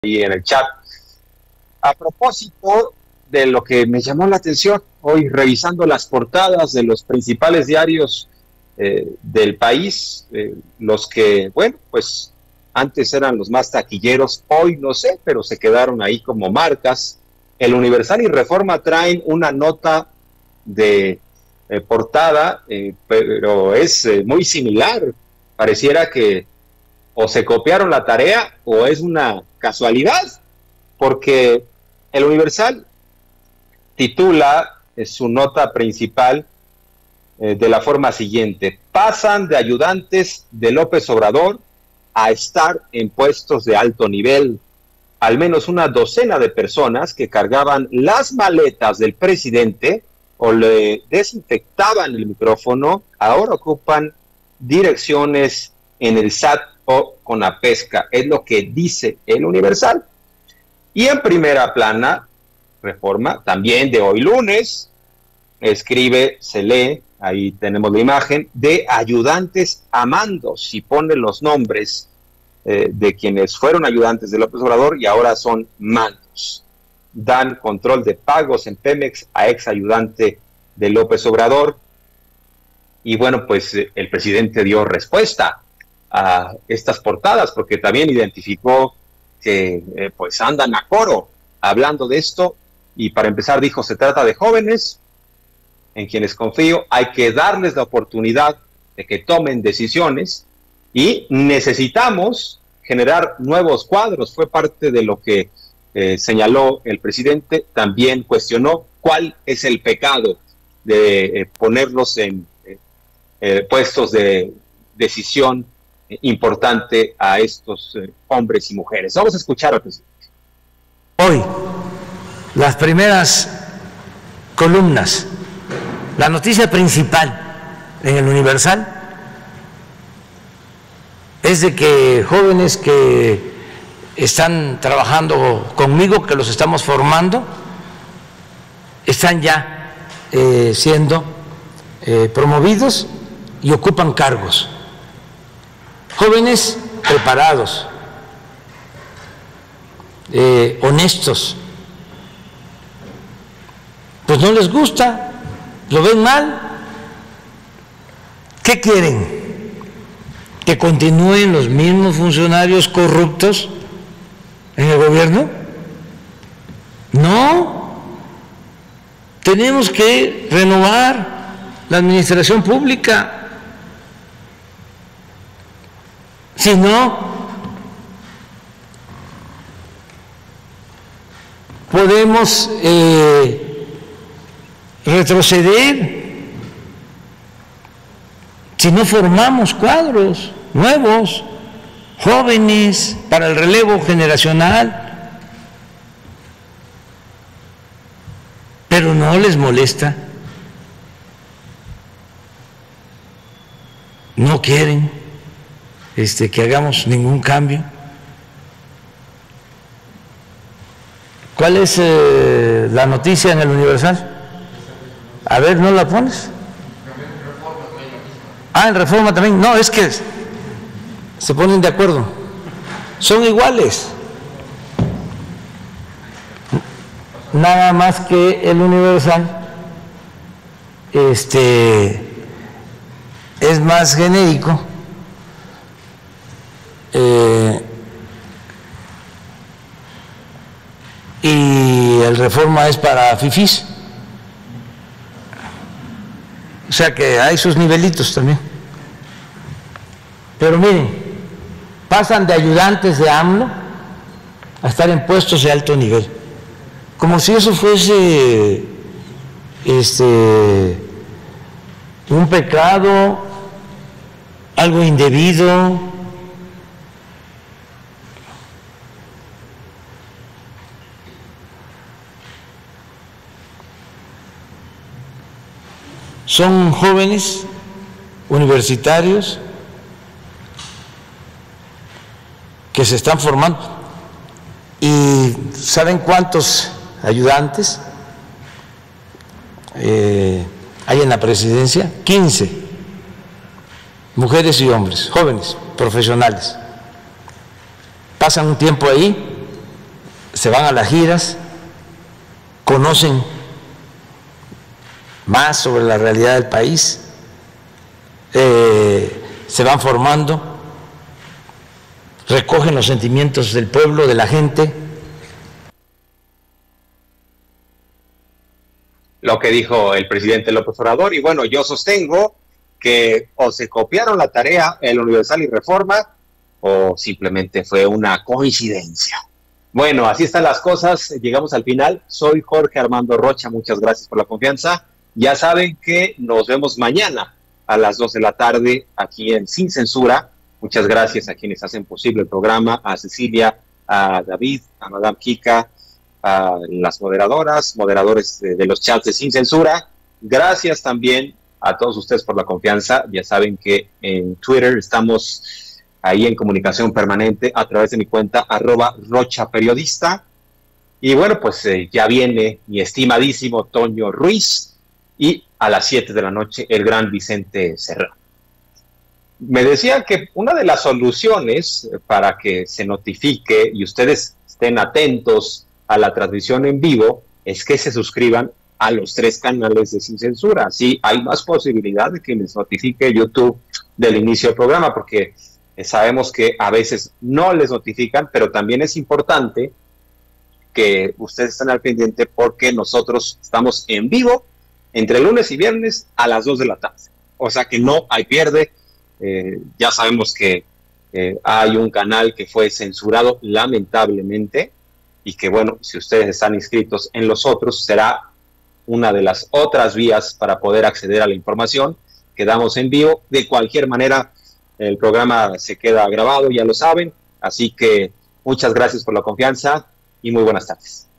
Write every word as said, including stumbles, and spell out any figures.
Y en el chat. A propósito de lo que me llamó la atención hoy, revisando las portadas de los principales diarios eh, del país, eh, los que, bueno, pues antes eran los más taquilleros, hoy no sé, pero se quedaron ahí como marcas. El Universal y Reforma traen una nota de eh, portada, eh, pero es eh, muy similar. Pareciera que o se copiaron la tarea o es una casualidad, porque el Universal titula eh, su nota principal eh, de la forma siguiente: pasan de ayudantes de López Obrador a estar en puestos de alto nivel. Al menos una docena de personas que cargaban las maletas del presidente o le desinfectaban el micrófono ahora ocupan direcciones en el S A T o Conapesca, es lo que dice el Universal. Y en primera plana, Reforma, también de hoy lunes, escribe, se lee, ahí tenemos la imagen, de ayudantes a mandos, y pone los nombres eh, de quienes fueron ayudantes de López Obrador y ahora son mandos. Dan control de pagos en Pemex a ex ayudante de López Obrador. Y bueno, pues eh, el presidente dio respuesta a estas portadas, porque también identificó que eh, pues andan a coro hablando de esto, y para empezar dijo: se trata de jóvenes en quienes confío, hay que darles la oportunidad de que tomen decisiones y necesitamos generar nuevos cuadros. Fue parte de lo que eh, señaló el presidente. También cuestionó cuál es el pecado de eh, ponerlos en eh, eh, puestos de decisión importante a estos eh, hombres y mujeres. Vamos a escuchar al presidente. Hoy, las primeras columnas, la noticia principal en el Universal es de que jóvenes que están trabajando conmigo, que los estamos formando, están ya eh, siendo eh, promovidos y ocupan cargos. Jóvenes preparados, eh, honestos, pues no les gusta, lo ven mal. ¿Qué quieren? ¿Que continúen los mismos funcionarios corruptos en el gobierno? No, tenemos que renovar la administración pública. Si no, podemos eh, retroceder si no formamos cuadros nuevos, jóvenes, para el relevo generacional. Pero no les molesta, no quieren Este, que hagamos ningún cambio. ¿Cuál es eh, la noticia en el Universal? A ver, ¿no la pones? Ah, en Reforma también. No, es que se ponen de acuerdo. Son iguales. Nada más que el Universal este, es más genérico. Eh, y el Reforma es para fifís, o sea que hay sus nivelitos también. Pero miren, pasan de ayudantes de AMLO a estar en puestos de alto nivel, como si eso fuese este un pecado, algo indebido. Son jóvenes universitarios que se están formando. ¿Y saben cuántos ayudantes eh, hay en la presidencia? quince, mujeres y hombres, jóvenes, profesionales. Pasan un tiempo ahí se van a las giras, conocen más sobre la realidad del país, eh, se van formando, recogen los sentimientos del pueblo, de la gente. Lo que dijo el presidente López Obrador, y bueno, yo sostengo que o se copiaron la tarea El Universal y Reforma, o simplemente fue una coincidencia. Bueno, así están las cosas, llegamos al final. Soy Jorge Armando Rocha, muchas gracias por la confianza. Ya saben que nos vemos mañana a las dos de la tarde aquí en Sin Censura. Muchas gracias a quienes hacen posible el programa, a Cecilia, a David, a Madame Kika, a las moderadoras, moderadores de, de los chats de Sin Censura. Gracias también a todos ustedes por la confianza. Ya saben que en Twitter estamos ahí en comunicación permanente a través de mi cuenta arroba Rocha Periodista. Y bueno, pues eh, ya viene mi estimadísimo Toño Ruiz y a las siete de la noche el gran Vicente Serrano. Me decía que una de las soluciones para que se notifique y ustedes estén atentos a la transmisión en vivo es que se suscriban a los tres canales de Sin Censura. Así hay más posibilidad de que les notifique YouTube del inicio del programa, porque sabemos que a veces no les notifican, pero también es importante que ustedes estén al pendiente porque nosotros estamos en vivo entre lunes y viernes a las dos de la tarde. O sea que no hay pierde. Eh, ya sabemos que eh, hay un canal que fue censurado lamentablemente y que bueno, si ustedes están inscritos en los otros, será una de las otras vías para poder acceder a la información que damos en vivo. De cualquier manera, el programa se queda grabado, ya lo saben, así que muchas gracias por la confianza y muy buenas tardes.